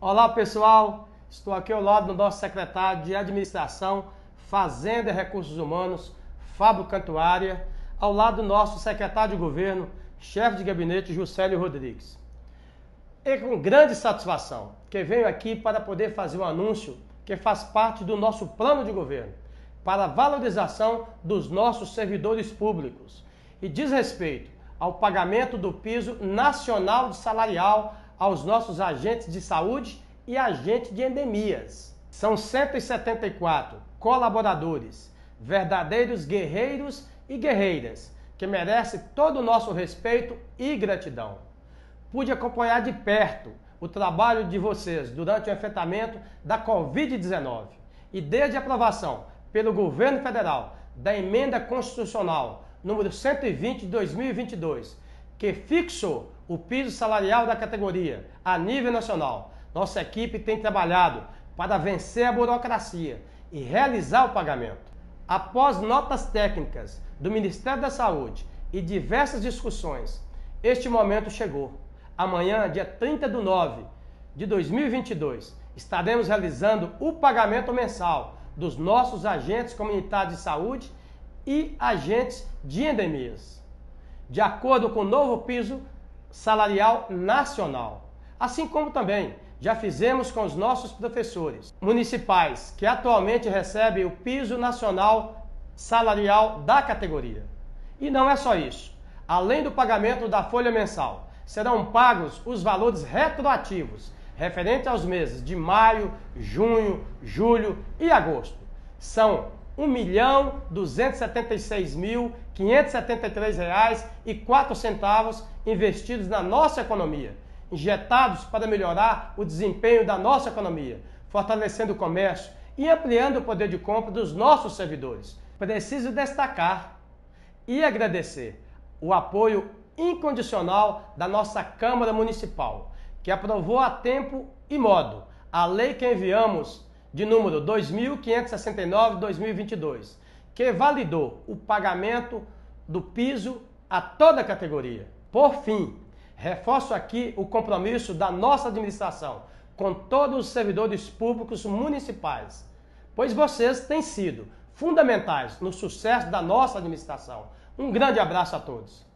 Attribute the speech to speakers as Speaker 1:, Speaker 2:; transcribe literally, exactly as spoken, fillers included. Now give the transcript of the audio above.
Speaker 1: Olá pessoal, estou aqui ao lado do nosso secretário de Administração, Fazenda e Recursos Humanos, Fábio Cantuária, ao lado do nosso secretário de Governo, chefe de gabinete, Juscelio Rodrigues. É com grande satisfação que venho aqui para poder fazer um anúncio que faz parte do nosso plano de governo para a valorização dos nossos servidores públicos e diz respeito ao pagamento do piso nacional de salarial aos nossos agentes de saúde e agentes de endemias. São cento e setenta e quatro colaboradores, verdadeiros guerreiros e guerreiras, que merecem todo o nosso respeito e gratidão. Pude acompanhar de perto o trabalho de vocês durante o enfrentamento da covid dezenove e desde a aprovação pelo governo federal da emenda constitucional número cento e vinte de dois mil e vinte e dois, que fixou o piso salarial da categoria a nível nacional, nossa equipe tem trabalhado para vencer a burocracia e realizar o pagamento. Após notas técnicas do Ministério da Saúde e diversas discussões, este momento chegou. Amanhã, dia trinta de nove de dois mil e vinte e dois, estaremos realizando o pagamento mensal dos nossos agentes comunitários de saúde e agentes de endemias, de acordo com o novo piso salarial nacional. Assim como também já fizemos com os nossos professores municipais, que atualmente recebem o piso nacional salarial da categoria. E não é só isso. Além do pagamento da folha mensal, serão pagos os valores retroativos referentes aos meses de maio, junho, julho e agosto. São um milhão duzentos e setenta e seis mil quinhentos e setenta e três reais e quatro centavos investidos na nossa economia, injetados para melhorar o desempenho da nossa economia, fortalecendo o comércio e ampliando o poder de compra dos nossos servidores. Preciso destacar e agradecer o apoio incondicional da nossa Câmara Municipal, que aprovou a tempo e modo a lei que enviamos de número dois mil quinhentos e sessenta e nove de dois mil e vinte e dois, que validou o pagamento do piso a toda a categoria. Por fim, reforço aqui o compromisso da nossa administração com todos os servidores públicos municipais, pois vocês têm sido fundamentais no sucesso da nossa administração. Um grande abraço a todos.